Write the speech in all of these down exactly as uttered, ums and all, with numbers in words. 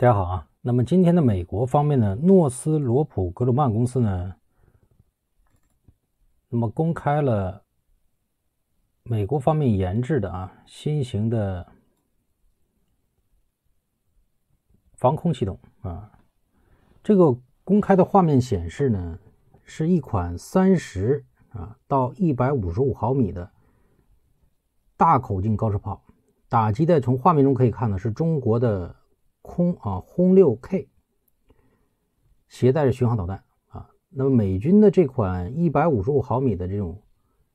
大家好啊，那么今天的美国方面呢，诺斯罗普格鲁曼公司呢，那么公开了美国方面研制的啊新型的防空系统啊。这个公开的画面显示呢，是一款三十啊到一百五十五毫米的大口径高射炮，打击的从画面中可以看呢是中国的空啊轰六 K 携带着巡航导弹啊。那么美军的这款一百五十五毫米的这种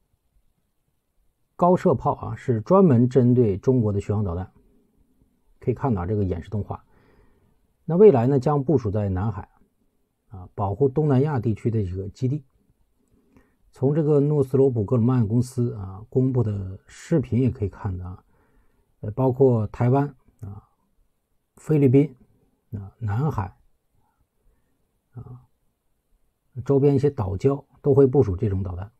高射炮啊，是专门针对中国的巡航导弹。可以看到这个演示动画。那未来呢，将部署在南海啊，保护东南亚地区的这个基地。从这个诺斯罗普格鲁曼公司啊公布的视频也可以看到啊，呃，包括台湾啊、菲律宾啊、南海啊周边一些岛礁都会部署这种导弹。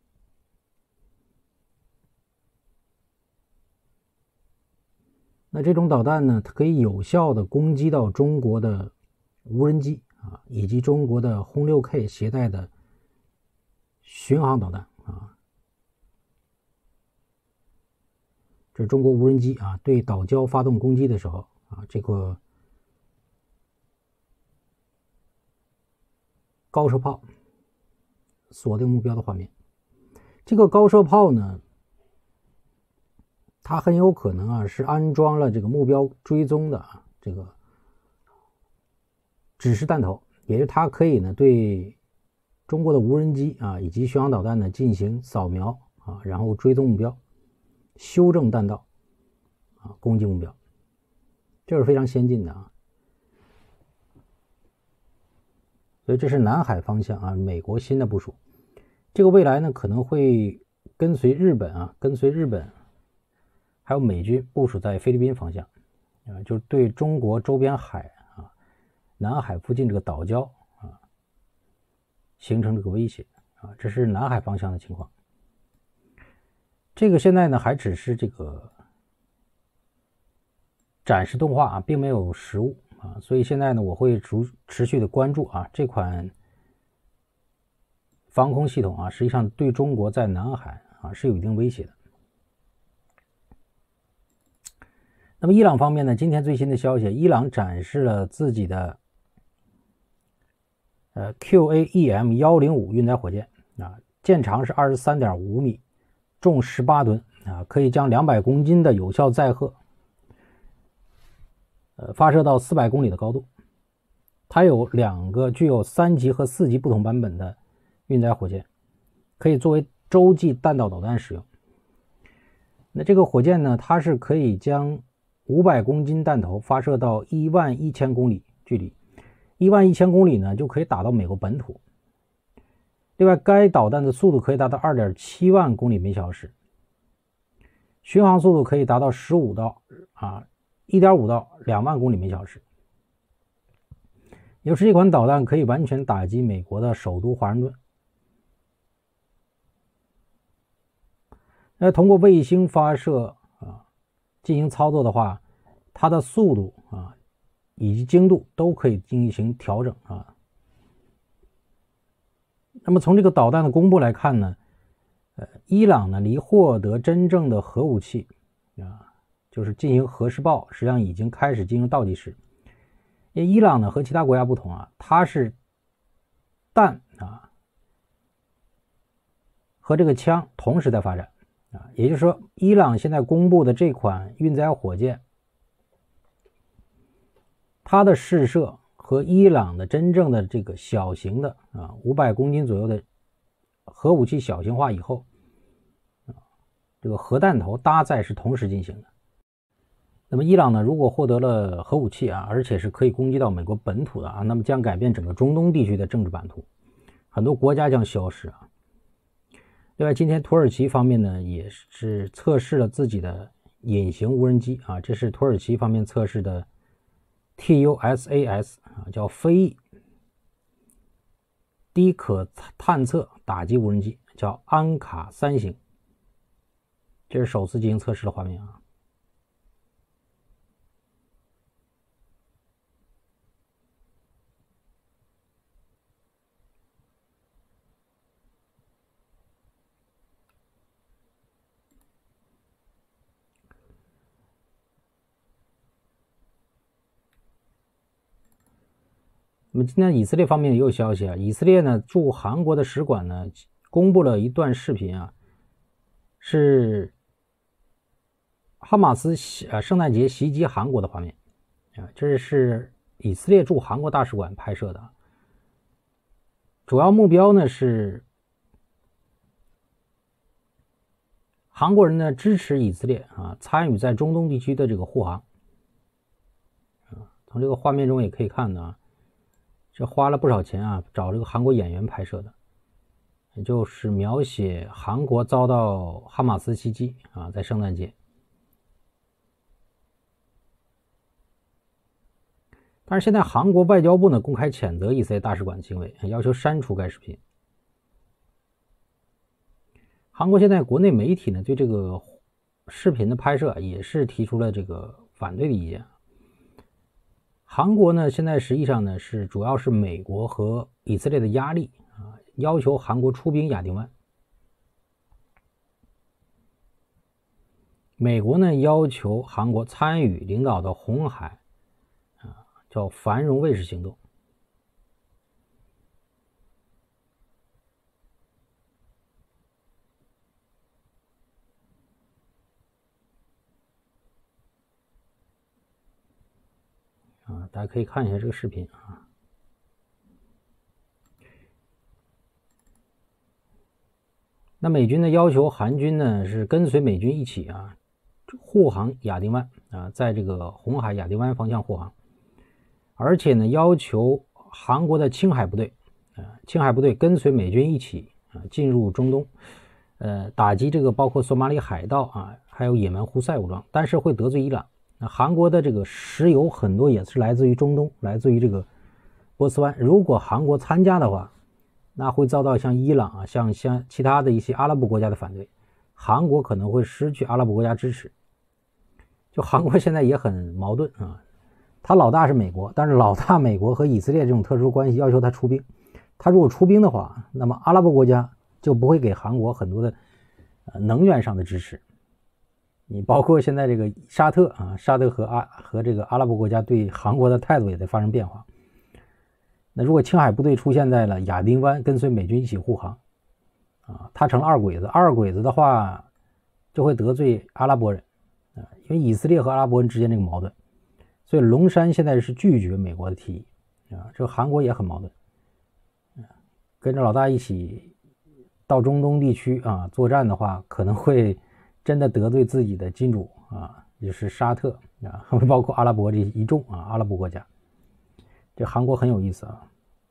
那这种导弹呢，它可以有效的攻击到中国的无人机啊，以及中国的轰六 K 携带的巡航导弹啊。这是中国无人机啊对岛礁发动攻击的时候啊，这个高射炮锁定目标的画面。这个高射炮呢，它很有可能啊是安装了这个目标追踪的啊这个指示弹头，也就是它可以呢对中国的无人机啊以及巡航导弹呢进行扫描啊，然后追踪目标，修正弹道啊，攻击目标，这是非常先进的啊。所以这是南海方向啊，美国新的部署。这个未来呢可能会跟随日本啊，跟随日本。还有美军部署在菲律宾方向啊，就是对中国周边海啊、南海附近这个岛礁啊形成这个威胁啊，这是南海方向的情况。这个现在呢还只是这个展示动画啊，并没有实物啊，所以现在呢我会持持续的关注啊这款防空系统啊，实际上对中国在南海啊是有一定威胁的。那么伊朗方面呢，今天最新的消息，伊朗展示了自己的呃 Q A E M 一零五运载火箭啊，箭长是 二十三点五米，重十八吨啊，可以将两百公斤的有效载荷呃发射到四百公里的高度。它有两个具有三级和四级不同版本的运载火箭，可以作为洲际弹道导弹使用。那这个火箭呢，它是可以将五百公斤弹头发射到一万一千公里距离，一万一千公里呢就可以打到美国本土。另外，该导弹的速度可以达到 二点七万公里每小时，巡航速度可以达到十五到啊 一点五到两万公里每小时。也就是这款导弹可以完全打击美国的首都华盛顿。那通过卫星发射啊进行操作的话，它的速度啊以及精度都可以进行调整啊。那么从这个导弹的公布来看呢，呃，伊朗呢离获得真正的核武器啊，就是进行核试爆，实际上已经开始进入倒计时。因为伊朗呢和其他国家不同啊，它是弹啊和这个枪同时在发展。啊，也就是说，伊朗现在公布的这款运载火箭，它的试射和伊朗的真正的这个小型的啊五百公斤左右的核武器小型化以后，啊，这个核弹头搭载是同时进行的。那么伊朗呢，如果获得了核武器啊，而且是可以攻击到美国本土的啊，那么将改变整个中东地区的政治版图，很多国家将消失啊。另外，今天土耳其方面呢，也是测试了自己的隐形无人机啊，这是土耳其方面测试的 T U S A S 啊，叫飞翼低可探测打击无人机，叫安卡三型，这是首次进行测试的画面啊。 那么今天以色列方面也有消息啊，以色列呢驻韩国的使馆呢公布了一段视频啊，是哈马斯呃圣诞节袭击韩国的画面啊，这是以色列驻韩国大使馆拍摄的，主要目标呢是韩国人呢支持以色列啊参与在中东地区的这个护航啊，从这个画面中也可以看到，这花了不少钱啊，找这个韩国演员拍摄的，也就是描写韩国遭到哈马斯袭击啊，在圣诞节。但是现在韩国外交部呢公开谴责以色列大使馆行为，要求删除该视频。韩国现在国内媒体呢对这个视频的拍摄也是提出了这个反对的意见。韩国呢现在实际上呢是主要是美国和以色列的压力啊，要求韩国出兵亚丁湾。美国呢要求韩国参与领导的红海啊叫繁荣卫士行动。啊，大家可以看一下这个视频啊。那美军呢要求韩军呢是跟随美军一起啊护航亚丁湾啊，在这个红海亚丁湾方向护航，而且呢要求韩国的青海部队啊青海部队跟随美军一起啊进入中东，呃打击这个包括索马里海盗啊，还有也门胡塞武装，但是会得罪伊朗。那韩国的这个石油很多也是来自于中东，来自于这个波斯湾，如果韩国参加的话，那会遭到像伊朗啊像像其他的一些阿拉伯国家的反对，韩国可能会失去阿拉伯国家支持。就韩国现在也很矛盾啊，他老大是美国，但是老大美国和以色列这种特殊关系要求他出兵，他如果出兵的话，那么阿拉伯国家就不会给韩国很多的能源上的支持。你包括现在这个沙特啊，沙特和阿和这个阿拉伯国家对韩国的态度也在发生变化。那如果青海部队出现在了亚丁湾，跟随美军一起护航啊，他成了二鬼子，二鬼子的话就会得罪阿拉伯人啊，因为以色列和阿拉伯人之间这个矛盾，所以龙山现在是拒绝美国的提议啊，这个韩国也很矛盾啊，跟着老大一起到中东地区啊作战的话，可能会真的得罪自己的金主啊，也是沙特啊，包括阿拉伯这一众啊阿拉伯国家。这韩国很有意思啊。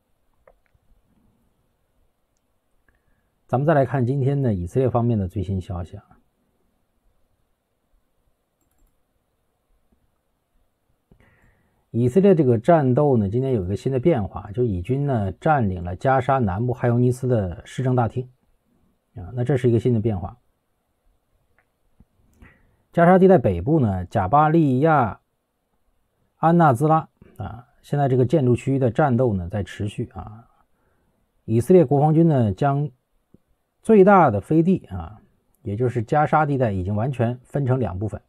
咱们再来看今天的以色列方面的最新消息啊。以色列这个战斗呢，今天有一个新的变化，就以军呢占领了加沙南部汉尤尼斯的市政大厅啊，那这是一个新的变化。加沙地带北部呢，贾巴利亚安纳兹拉啊，现在这个建筑区的战斗呢在持续啊。以色列国防军呢将最大的飞地啊，也就是加沙地带已经完全分成两部分。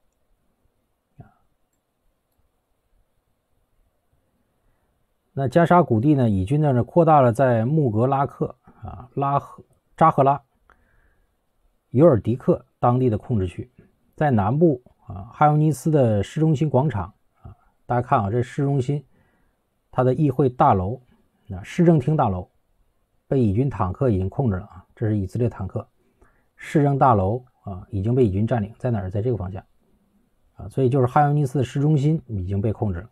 那加沙谷地呢，以军呢扩大了在穆格拉克啊、拉赫扎赫拉、尤尔迪克当地的控制区。在南部啊，汉尤尼斯的市中心广场啊，大家看啊，这市中心它的议会大楼啊，市政厅大楼被以军坦克已经控制了啊，这是以色列坦克。市政大楼啊已经被以军占领，在哪儿？在这个方向啊，所以就是汉尤尼斯的市中心已经被控制了。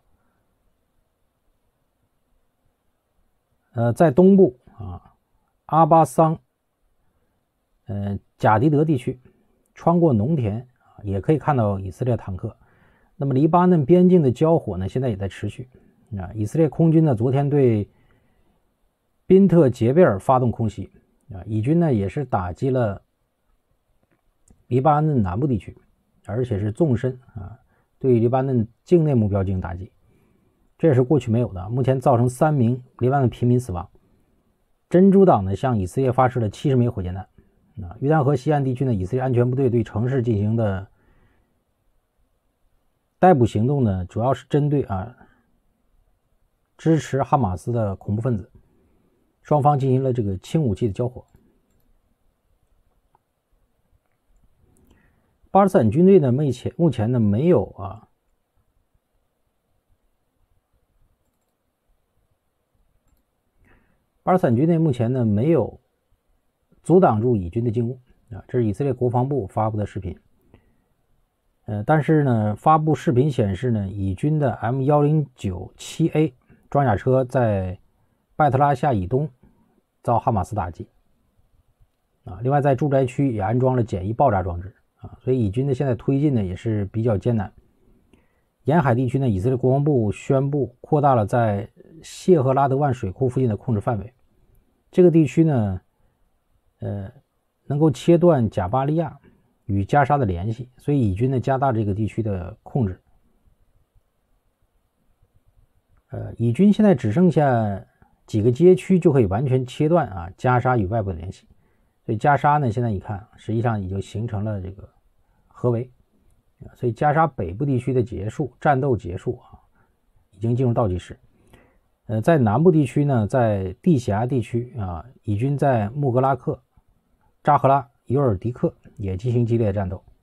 呃，在东部啊，阿巴桑、呃贾迪德地区，穿过农田也可以看到以色列坦克。那么黎巴嫩边境的交火呢，现在也在持续啊。以色列空军呢，昨天对宾特杰贝尔发动空袭啊，以军呢也是打击了黎巴嫩南部地区，而且是纵深啊，对黎巴嫩境内目标进行打击。这也是过去没有的，目前造成三名黎巴嫩平民死亡。真主党呢向以色列发射了七十枚火箭弹。啊，约旦河西岸地区呢，以色列安全部队对城市进行的逮捕行动呢，主要是针对啊支持哈马斯的恐怖分子，双方进行了这个轻武器的交火。巴勒斯坦军队呢，目前目前呢没有啊，巴勒斯坦军队目前呢没有阻挡住以军的进攻啊，这是以色列国防部发布的视频。呃，但是呢，发布视频显示呢，以军的 M 一零九七 A 装甲车在拜特拉夏以东遭哈马斯打击啊，另外在住宅区也安装了简易爆炸装置。啊，所以以军的现在推进呢也是比较艰难。沿海地区呢，以色列国防部宣布扩大了在谢赫拉德湾水库附近的控制范围。这个地区呢，呃，能够切断贾巴利亚与加沙的联系，所以以军呢加大这个地区的控制。呃，以军现在只剩下几个街区就可以完全切断啊加沙与外部的联系。所以加沙呢，现在一看，实际上已经形成了这个合围，所以加沙北部地区的结束，战斗结束啊，已经进入倒计时。呃，在南部地区呢，在地峡地区啊，以军在穆格拉克、扎赫拉、尤尔迪克也进行激烈战斗。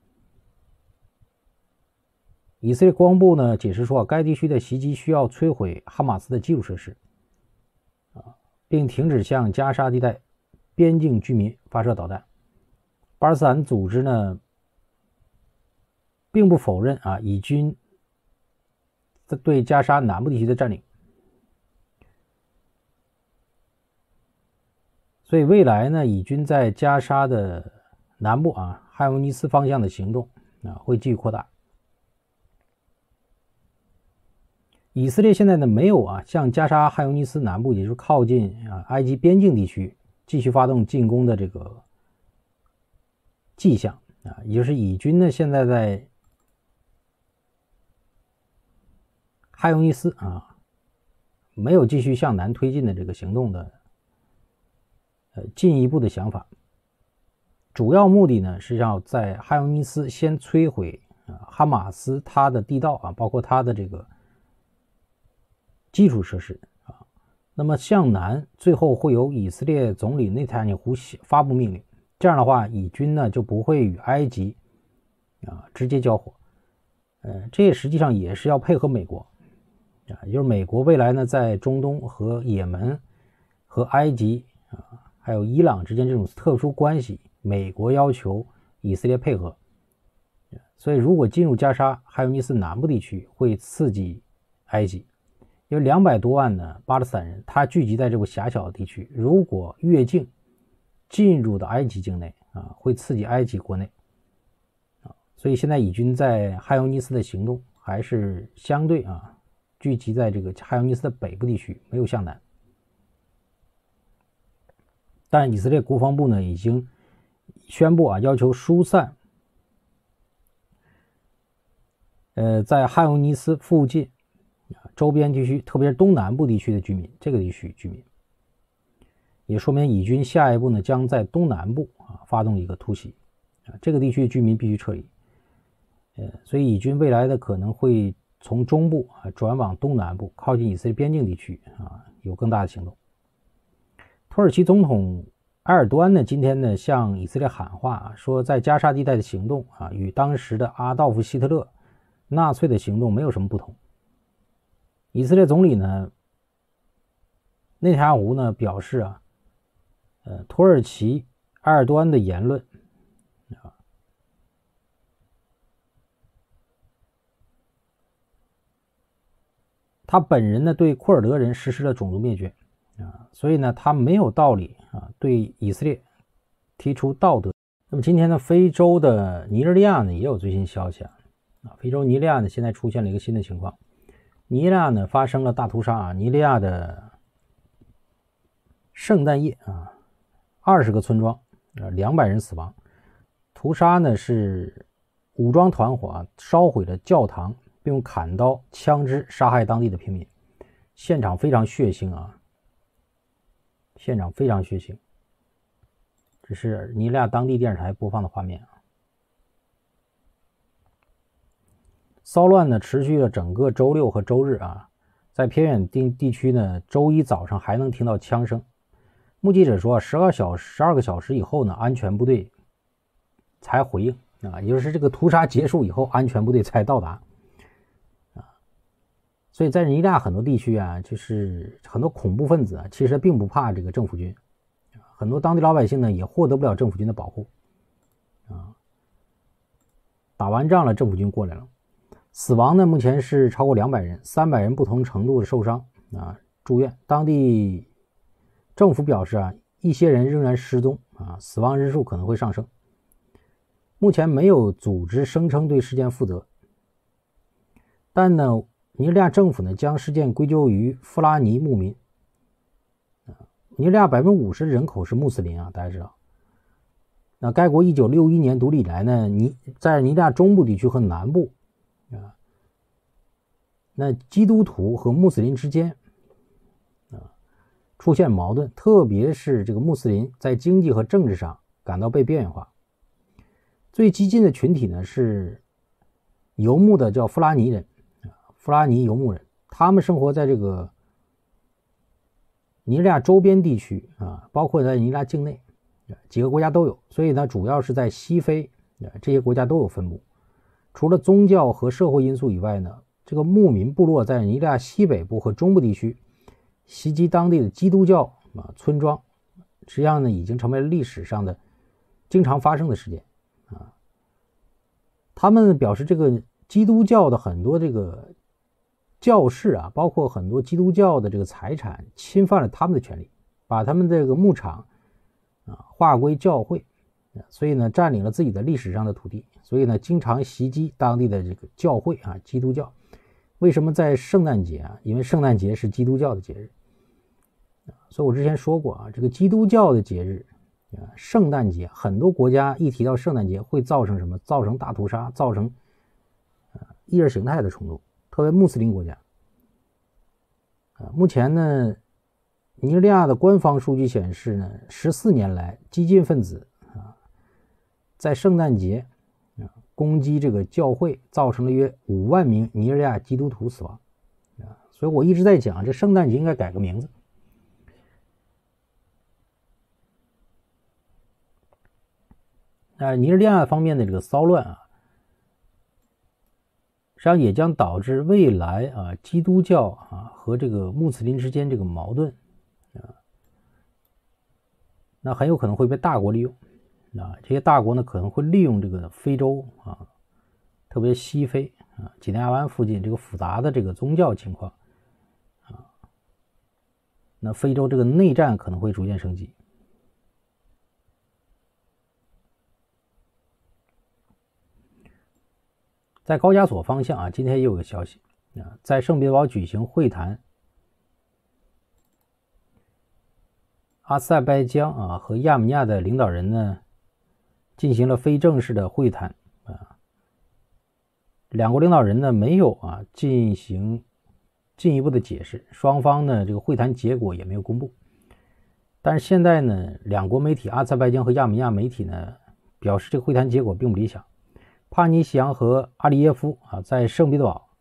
以色列国防部呢解释说，该地区的袭击需要摧毁哈马斯的基础设施，啊，并停止向加沙地带边境居民发射导弹。巴勒斯坦组织呢，并不否认啊以军对加沙南部地区的占领。所以未来呢，以军在加沙的南部啊汉尤尼斯方向的行动啊会继续扩大。以色列现在呢没有啊向加沙汉尤尼斯南部，也就是靠近啊埃及边境地区继续发动进攻的这个迹象啊，也就是以军呢现在在汉尤尼斯啊没有继续向南推进的这个行动的呃进一步的想法。主要目的呢是要在汉尤尼斯先摧毁啊哈马斯他的地道啊，包括他的这个基础设施啊，那么向南最后会由以色列总理内塔尼亚胡发布命令，这样的话以军呢就不会与埃及啊直接交火。呃，这也实际上也是要配合美国啊，也就是美国未来呢在中东和也门和埃及啊还有伊朗之间这种特殊关系，美国要求以色列配合，所以如果进入加沙汉尤尼斯南部地区会刺激埃及。因为两百多万的巴勒斯坦人，他聚集在这个狭小的地区，如果越境进入到埃及境内啊，会刺激埃及国内啊，所以现在以军在汉尤尼斯的行动还是相对啊聚集在这个汉尤尼斯的北部地区，没有向南。但以色列国防部呢已经宣布啊，要求疏散呃在汉尤尼斯附近周边地区，特别是东南部地区的居民，这个地区居民，也说明以军下一步呢将在东南部啊发动一个突袭，啊，这个地区的居民必须撤离，呃，所以以军未来的可能会从中部啊转往东南部，靠近以色列边境地区啊有更大的行动。土耳其总统埃尔多安呢今天呢向以色列喊话啊，说在加沙地带的行动啊与当时的阿道夫希特勒纳粹的行动没有什么不同。以色列总理呢内塔尼亚胡呢表示啊，呃，土耳其埃尔多安的言论啊，他本人呢对库尔德人实施了种族灭绝啊，所以呢他没有道理啊对以色列提出道德。那么今天呢，非洲的尼日利亚呢也有最新消息啊，啊，非洲尼日利亚呢现在出现了一个新的情况。尼日利亚呢发生了大屠杀啊，尼日利亚的圣诞夜啊，二十个村庄，呃，两百人死亡。屠杀呢是武装团伙啊烧毁了教堂，并用砍刀、枪支杀害当地的平民，现场非常血腥啊，现场非常血腥。这是尼日利亚当地电视台播放的画面啊。骚乱呢持续了整个周六和周日啊， 在偏远地地区呢，周一早上还能听到枪声。目击者说，十二小时十二个小时以后呢，安全部队才回应啊，也就是这个屠杀结束以后，安全部队才到达啊。所以在尼日利亚很多地区啊，就是很多恐怖分子啊，其实并不怕这个政府军，很多当地老百姓呢也获得不了政府军的保护啊。打完仗了，政府军过来了，死亡呢目前是超过两百人，三百人不同程度的受伤啊，住院。当地政府表示啊，一些人仍然失踪啊，死亡人数可能会上升。目前没有组织声称对事件负责，但呢，尼日利亚政府呢将事件归咎于富拉尼牧民。尼日利亚百分之五十人口是穆斯林啊，大家知道。那该国一九六一年独立以来呢，尼在尼日利亚中部地区和南部啊，那基督徒和穆斯林之间啊出现矛盾，特别是这个穆斯林在经济和政治上感到被边缘化。最激进的群体呢是游牧的，叫富拉尼人，富拉尼游牧人，他们生活在这个尼日利亚周边地区啊，包括在尼日利亚境内几个国家都有，所以呢，主要是在西非这些国家都有分布。除了宗教和社会因素以外呢，这个牧民部落在尼日利亚西北部和中部地区袭击当地的基督教啊村庄，实际上呢，已经成为了历史上的经常发生的事件啊。他们表示，这个基督教的很多这个教士啊，包括很多基督教的这个财产侵犯了他们的权利，把他们这个牧场啊划归教会，所以呢占领了自己的历史上的土地，所以呢经常袭击当地的这个教会啊基督教。为什么在圣诞节啊？因为圣诞节是基督教的节日，所以我之前说过啊，这个基督教的节日啊，圣诞节，很多国家一提到圣诞节会造成什么？造成大屠杀，造成呃意识形态的冲突，特别穆斯林国家啊。目前呢，尼日利亚的官方数据显示呢，十四年来激进分子啊在圣诞节啊攻击这个教会，造成了约五万名尼日利亚基督徒死亡啊。所以我一直在讲，这圣诞节应该改个名字。呃，尼日利亚方面的这个骚乱啊，实际上也将导致未来啊基督教啊和这个穆斯林之间这个矛盾啊，那很有可能会被大国利用啊。这些大国呢可能会利用这个非洲啊，特别西非啊几内亚湾附近这个复杂的这个宗教情况啊，那非洲这个内战可能会逐渐升级。在高加索方向啊，今天也有个消息啊，在圣彼得堡举行会谈，阿塞拜疆啊和亚美尼亚的领导人呢进行了非正式的会谈啊，两国领导人呢没有啊进行进一步的解释，双方呢这个会谈结果也没有公布。但是现在呢，两国媒体阿塞拜疆和亚美尼亚媒体呢表示，这个会谈结果并不理想。帕尼西扬和阿里耶夫啊，在圣彼得堡，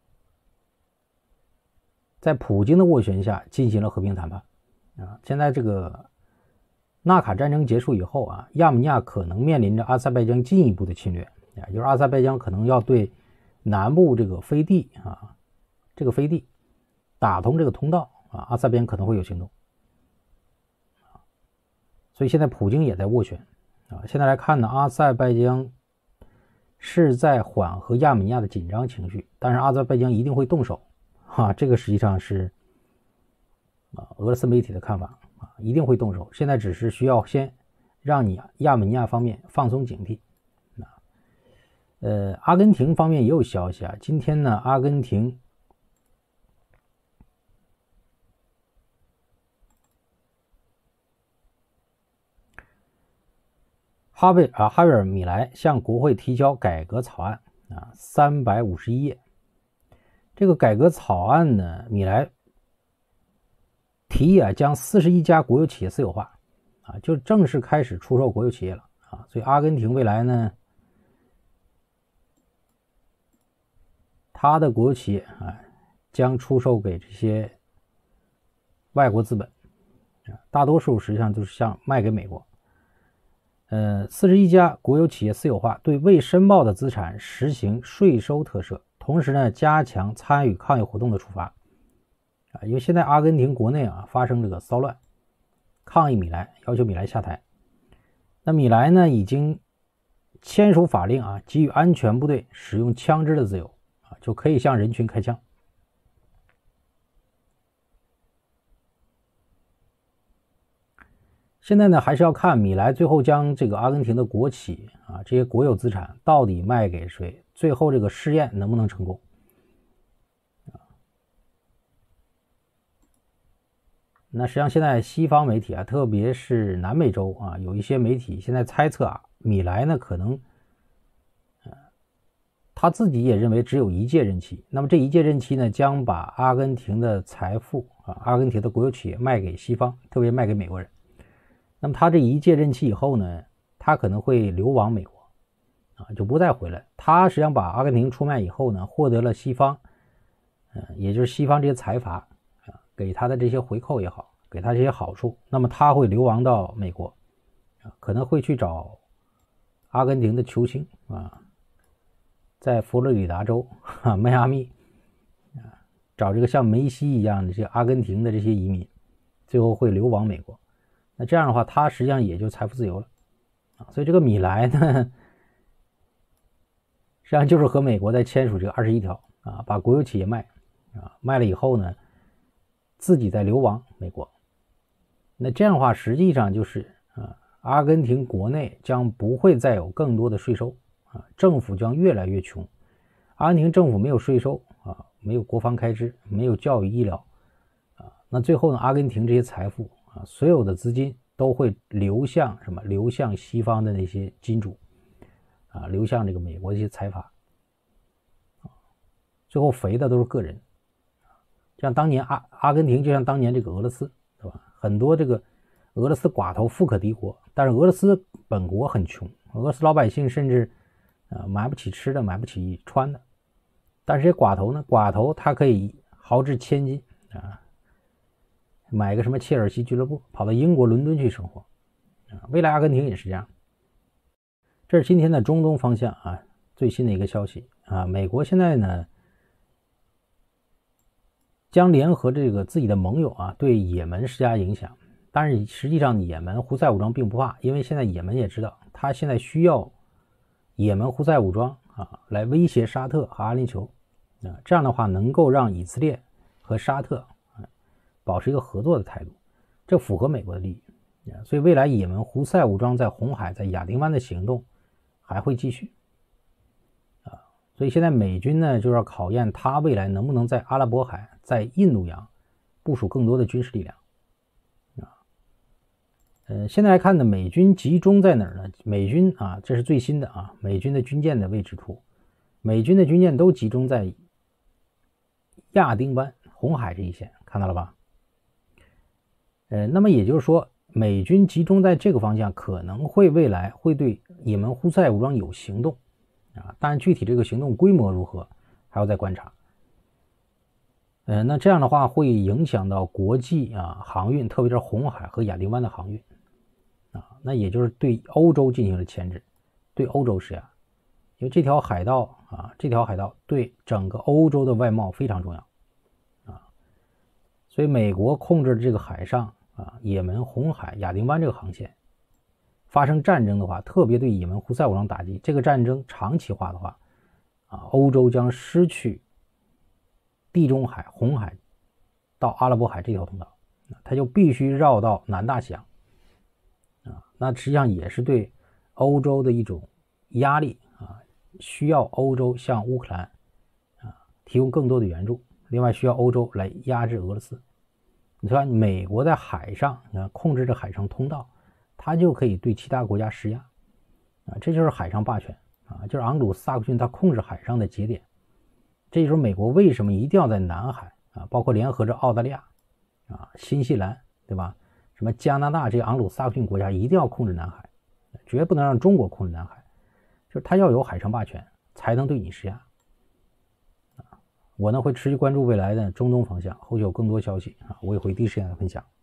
在普京的斡旋下进行了和平谈判啊。现在这个纳卡战争结束以后啊，亚美尼亚可能面临着阿塞拜疆进一步的侵略啊，就是阿塞拜疆可能要对南部这个飞地啊，这个飞地打通这个通道啊，阿塞拜疆可能会有行动啊。所以现在普京也在斡旋啊。现在来看呢，阿塞拜疆是在缓和亚美尼亚的紧张情绪，但是阿塞拜疆一定会动手啊，这个实际上是啊俄罗斯媒体的看法啊，一定会动手。现在只是需要先让你亚美尼亚方面放松警惕啊。呃，阿根廷方面也有消息啊，今天呢，阿根廷哈维啊，哈维尔米莱向国会提交改革草案啊，三百五十一页。这个改革草案呢，米莱提议啊，将四十一家国有企业私有化啊，就正式开始出售国有企业了啊。所以阿根廷未来呢，它的国有企业啊， 将出售给这些外国资本，大多数实际上都是向卖给美国。呃，四十一家国有企业私有化，对未申报的资产实行税收特赦，同时呢，加强参与抗议活动的处罚。啊，因为现在阿根廷国内啊发生这个骚乱，抗议米莱，要求米莱下台。那米莱呢，已经签署法令啊，给予安全部队使用枪支的自由啊，就可以向人群开枪。现在呢，还是要看米莱最后将这个阿根廷的国企啊，这些国有资产到底卖给谁，最后这个试验能不能成功。那实际上现在西方媒体啊，特别是南美洲啊，有一些媒体现在猜测啊，米莱呢可能，呃，他自己也认为只有一届任期。那么这一届任期呢，将把阿根廷的财富啊，阿根廷的国有企业卖给西方，特别卖给美国人。那么他这一届任期以后呢，他可能会流亡美国，啊，就不再回来。他实际上把阿根廷出卖以后呢，获得了西方，呃，也就是西方这些财阀啊，给他的这些回扣也好，给他这些好处。那么他会流亡到美国，啊，可能会去找阿根廷的球星啊，在佛罗里达州啊，迈阿密啊，找这个像梅西一样的这些阿根廷的这些移民，最后会流亡美国。那这样的话，他实际上也就财富自由了啊。所以这个米莱呢，实际上就是和美国在签署这个二十一条啊，把国有企业卖啊，卖了以后呢，自己再流亡美国。那这样的话，实际上就是啊，阿根廷国内将不会再有更多的税收啊，政府将越来越穷。阿根廷政府没有税收啊，没有国防开支，没有教育医疗啊，那最后呢，阿根廷这些财富啊，所有的资金都会流向什么？流向西方的那些金主啊，流向这个美国的一些财阀啊，最后肥的都是个人。像当年阿阿根廷，就像当年这个俄罗斯，是吧？很多这个俄罗斯寡头富可敌国，但是俄罗斯本国很穷，俄罗斯老百姓甚至呃买不起吃的，买不起穿的。但是这些寡头呢，寡头他可以豪掷千金啊。买个什么切尔西俱乐部，跑到英国伦敦去生活啊！未来阿根廷也是这样。这是今天的中东方向啊，最新的一个消息啊，美国现在呢将联合这个自己的盟友啊，对也门施加影响。但是实际上，也门胡塞武装并不怕，因为现在也门也知道，他现在需要也门胡塞武装啊来威胁沙特和阿联酋啊，这样的话能够让以色列和沙特保持一个合作的态度，这符合美国的利益。所以未来也门胡塞武装在红海、在亚丁湾的行动还会继续啊。所以现在美军呢，就要考验他未来能不能在阿拉伯海、在印度洋部署更多的军事力量啊。呃，现在来看呢，美军集中在哪儿呢？美军啊，这是最新的啊，美军的军舰的位置图，美军的军舰都集中在亚丁湾、红海这一线，看到了吧？呃，那么也就是说，美军集中在这个方向，可能会未来会对也门胡塞武装有行动啊，但是具体这个行动规模如何，还要再观察。呃，那这样的话会影响到国际啊航运，特别是红海和亚丁湾的航运啊，那也就是对欧洲进行了牵制，对欧洲施压，因为这条海道啊，这条海道对整个欧洲的外贸非常重要啊，所以美国控制这个海上。啊，也门、红海、亚丁湾这个航线发生战争的话，特别对也门胡塞武装打击，这个战争长期化的话，啊，欧洲将失去地中海、红海到阿拉伯海这条通道，它就必须绕到南大西洋，啊，那实际上也是对欧洲的一种压力啊，需要欧洲向乌克兰啊提供更多的援助，另外需要欧洲来压制俄罗斯。你看，美国在海上啊控制着海上通道，它就可以对其他国家施压啊，这就是海上霸权啊，就是昂鲁萨克逊他控制海上的节点。这就是美国为什么一定要在南海啊，包括联合着澳大利亚啊、新西兰，对吧？什么加拿大这些昂鲁萨克逊国家一定要控制南海，绝不能让中国控制南海，就是他要有海上霸权才能对你施压啊。 我呢会持续关注未来的中东方向，后续有更多消息啊，我也会第一时间来分享。